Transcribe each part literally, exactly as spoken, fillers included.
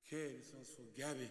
Okay, this one's for Gabby.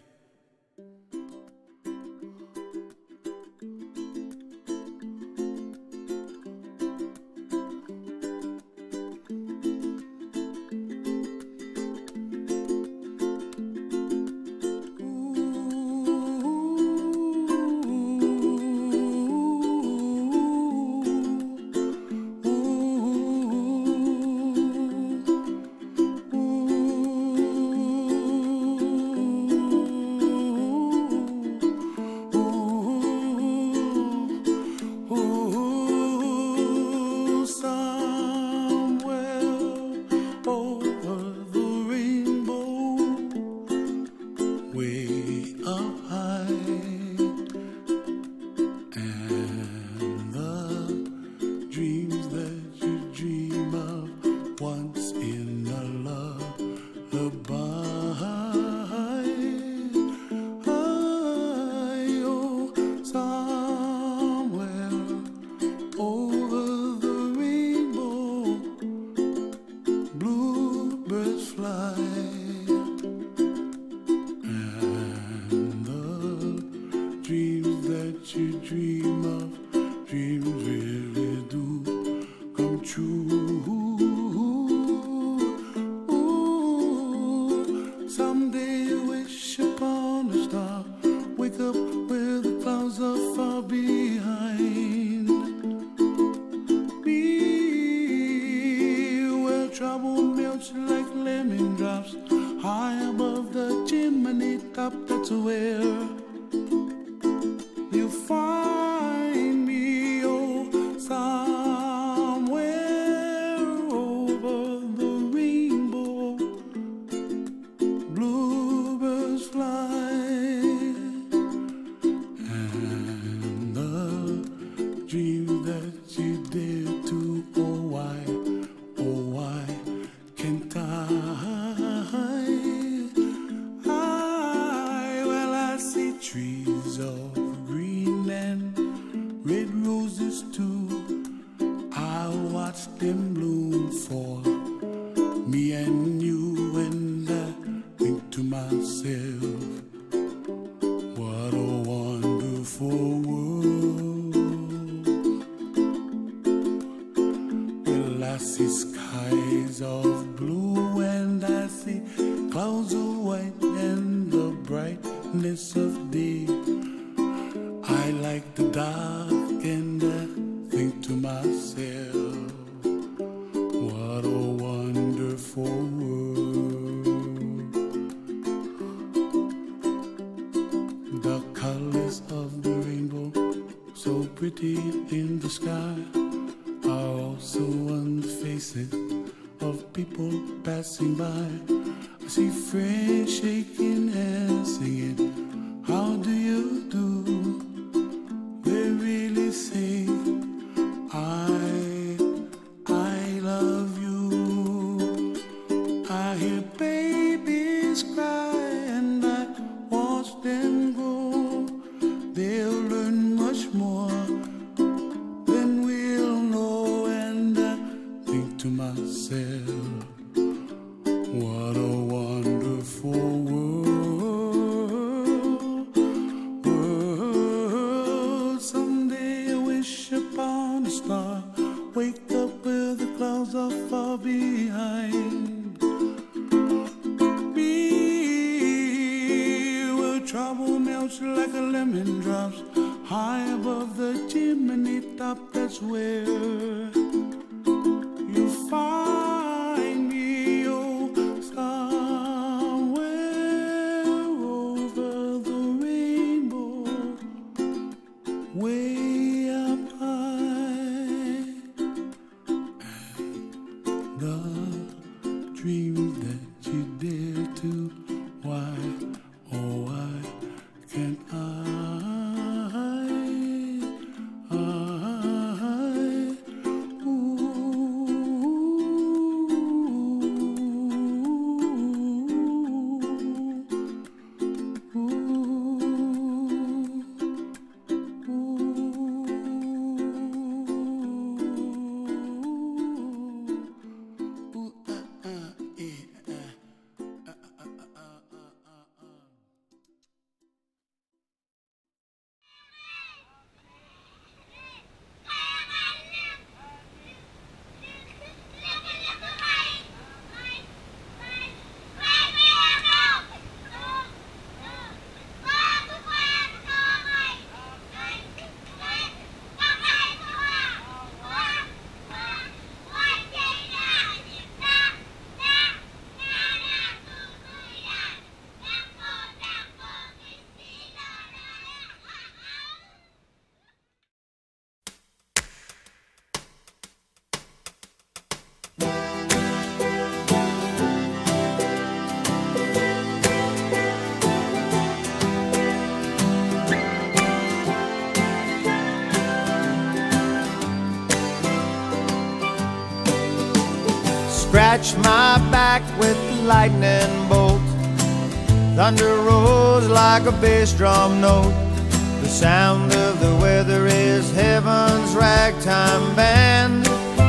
Scratch my back with the lightning bolt. Thunder rolls like a bass drum note. The sound of the weather is heaven's ragtime band.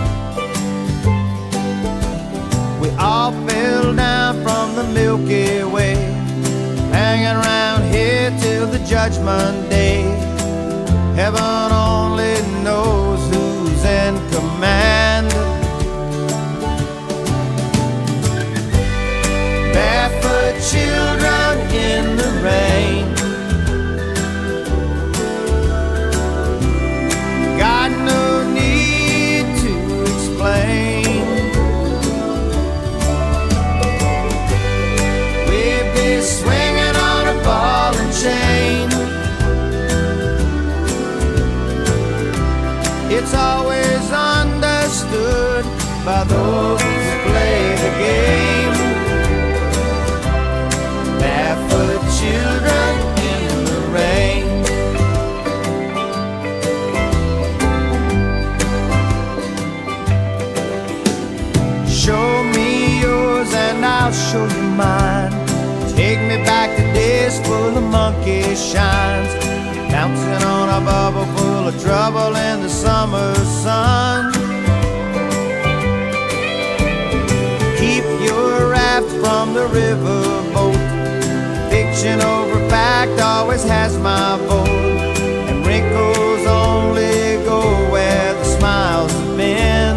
We all fell down from the Milky Way, hanging around here till the judgment day. Heaven only knows who's in command. Barefoot children in the rain, got no need to explain. We'd be swinging on a ball and chain. It's always understood by those who play the game. Barefoot children in the rain. Show me yours and I'll show you mine. Take me back to days full of monkey shines, bouncing on a bubble full of trouble in the summer sun. Keep your raft from the river boat. Fiction over fact always has my vote, and wrinkles only go where the smiles have been.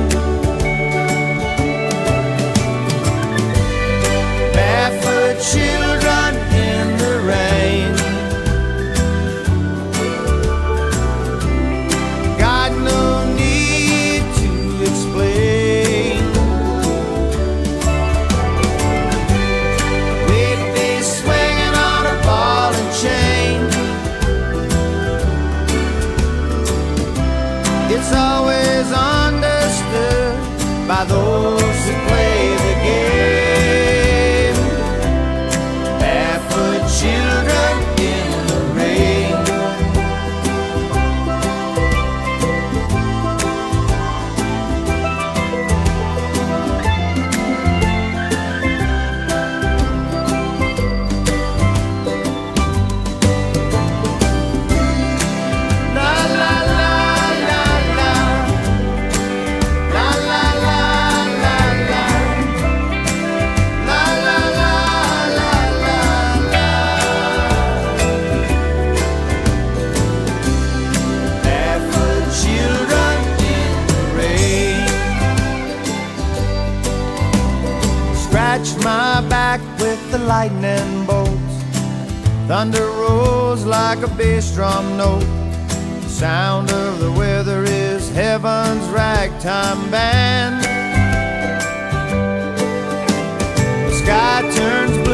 Barefoot children in the rain, got no need to explain. We'd be swinging on a ball and chain. It's always understood by those who play the game. Barefoot children in the rain. La la la la la, la la la la la, la la la la la la. Barefoot children in the rain. Scratch my back with the lightning bolts. Thunder rolls like a bass drum note. The sound of the weather is heaven's ragtime band. The sky turns blue